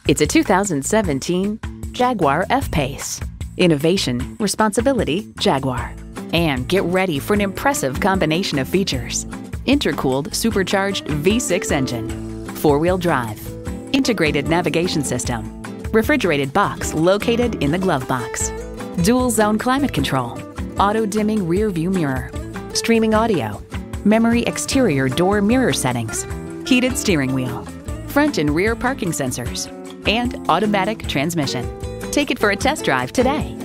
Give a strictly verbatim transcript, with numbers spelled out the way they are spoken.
It's a two thousand seventeen Jaguar F-Pace. Innovation, responsibility, Jaguar. And get ready for an impressive combination of features. Intercooled supercharged V six engine, four-wheel drive, integrated navigation system, refrigerated box located in the glove box, dual zone climate control, auto-dimming rear view mirror, streaming audio, memory exterior door mirror settings, heated steering wheel, front and rear parking sensors, and automatic transmission. Take it for a test drive today.